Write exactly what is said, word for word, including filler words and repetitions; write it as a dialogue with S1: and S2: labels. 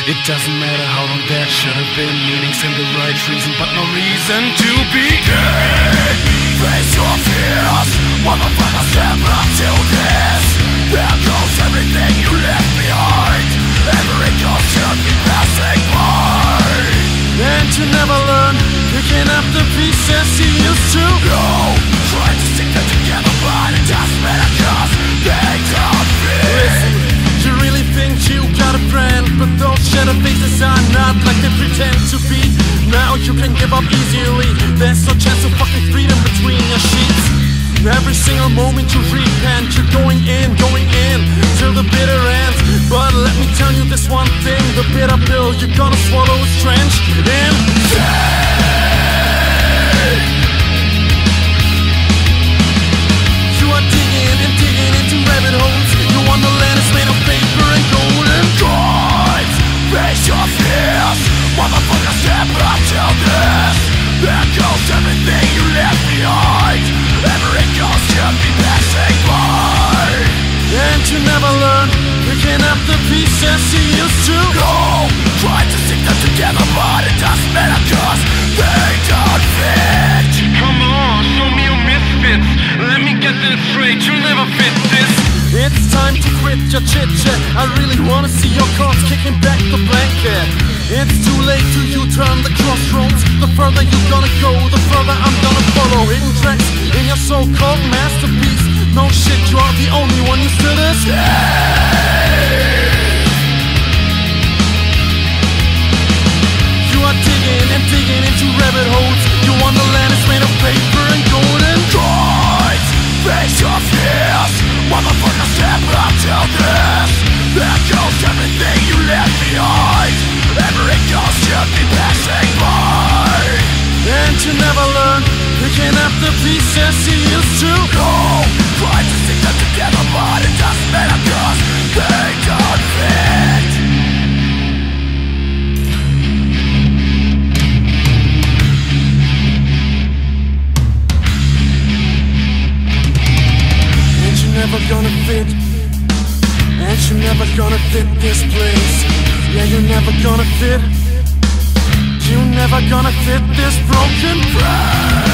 S1: It doesn't matter how long that should have been. Meanings and the right reason, but no reason to be dead.
S2: Face your fears, motherfucker, step up to this. There goes everything you left behind. Every ghost should be passing by.
S1: And you never learn, picking up the pieces you used to.
S2: No, try to stick them together, but it doesn't matter, cause they don't fit.
S1: Listen, you really think you got a friend, but those shadow faces are not like they pretend to be. Now you can give up easily. There's no chance of fucking freedom between your sheets. Every single moment you repent, you're going in, going in till the bitter end. But let me tell you this one thing, the bitter pill you're gonna swallow is drenched in pain. You are digging and digging into rabbit holes. Your wonderland is made of paper and gold and
S2: Guys, face your fears, motherfucker, step up to this. There goes everything you left behind. Every ghost should be passing by.
S1: And you never learn, picking up the pieces you used to.
S2: No, try to stick them together, but it doesn't matter, cause they don't fit.
S3: Come on, show me your misfits. Let me get this straight, you'll never fit this.
S1: It's time to quit your chit-chat. I really wanna see your corpse kicking back the blanket. It's too late to U-turn the crossroads. The further you're gonna go, the further I'm gonna follow. Hidden tracks in your so-called masterpiece. No shit, you are the only one who stood us. You are digging and digging into rabbit holes. Your wonderland is made of paper and gold and
S2: Guys, face your fears, motherfucker, step up to this. There goes everything you left behind. Every ghost should be passing by.
S1: And you never learn, picking up the pieces you used to.
S2: No, try to stick them together, but it doesn't matter, cause they don't fit.
S1: And you're never gonna fit. And you're never gonna fit this place. Yeah, you're never gonna fit. You're never gonna fit this broken frame.